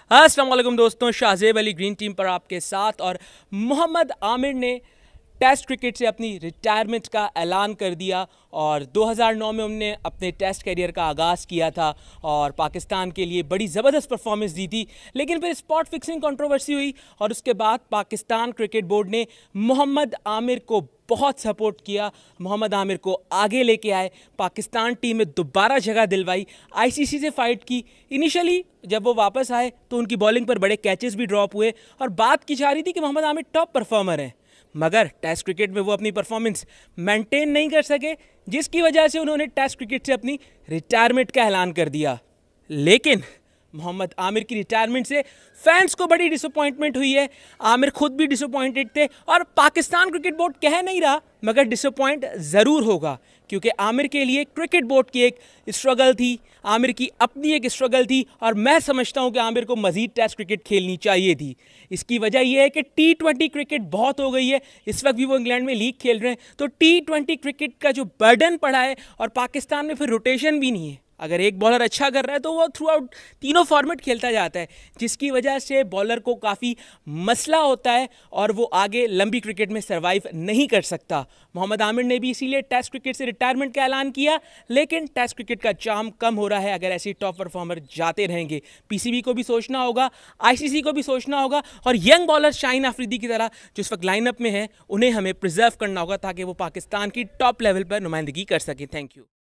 अस्सलाम वालेकुम दोस्तों, शाहजेब अली ग्रीन टीम पर आपके साथ। और मोहम्मद आमिर ने टेस्ट क्रिकेट से अपनी रिटायरमेंट का ऐलान कर दिया और 2009 में उन्होंने अपने टेस्ट करियर का आगाज़ किया था और पाकिस्तान के लिए बड़ी ज़बरदस्त परफॉर्मेंस दी थी। लेकिन फिर स्पॉट फिक्सिंग कंट्रोवर्सी हुई और उसके बाद पाकिस्तान क्रिकेट बोर्ड ने मोहम्मद आमिर को बहुत सपोर्ट किया, मोहम्मद आमिर को आगे लेके आए, पाकिस्तान टीम में दोबारा जगह दिलवाई, आईसीसी से फाइट की। इनिशियली जब वो वापस आए तो उनकी बॉलिंग पर बड़े कैचेस भी ड्रॉप हुए और बात की जा रही थी कि मोहम्मद आमिर टॉप परफॉर्मर हैं, मगर टेस्ट क्रिकेट में वो अपनी परफॉर्मेंस मेंटेन नहीं कर सके, जिसकी वजह से उन्होंने टेस्ट क्रिकेट से अपनी रिटायरमेंट का ऐलान कर दिया। लेकिन मोहम्मद आमिर की रिटायरमेंट से फैंस को बड़ी डिसअपॉइंटमेंट हुई है। आमिर खुद भी डिसअपॉइंटेड थे और पाकिस्तान क्रिकेट बोर्ड कह नहीं रहा, मगर डिसअपॉइंट ज़रूर होगा, क्योंकि आमिर के लिए क्रिकेट बोर्ड की एक स्ट्रगल थी, आमिर की अपनी एक स्ट्रगल थी और मैं समझता हूं कि आमिर को मज़ीद टेस्ट क्रिकेट खेलनी चाहिए थी। इसकी वजह यह है कि T20 क्रिकेट बहुत हो गई है। इस वक्त भी वो इंग्लैंड में लीग खेल रहे हैं, तो T20 क्रिकेट का जो बर्डन पड़ा है और पाकिस्तान में फिर रोटेशन भी नहीं है। अगर एक बॉलर अच्छा कर रहा है तो वो थ्रू आउट तीनों फॉर्मेट खेलता जाता है, जिसकी वजह से बॉलर को काफ़ी मसला होता है और वो आगे लंबी क्रिकेट में सर्वाइव नहीं कर सकता। मोहम्मद आमिर ने भी इसीलिए टेस्ट क्रिकेट से रिटायरमेंट का ऐलान किया, लेकिन टेस्ट क्रिकेट का चार्म कम हो रहा है अगर ऐसे टॉप परफॉर्मर जाते रहेंगे। पीसीबी को भी सोचना होगा, आईसीसी को भी सोचना होगा और यंग बॉलर शाहीन अफरीदी की तरह जो इस वक्त लाइनअप में है, उन्हें हमें प्रिजर्व करना होगा ताकि वो पाकिस्तान की टॉप लेवल पर नुमाइंदगी कर सके। Thank you.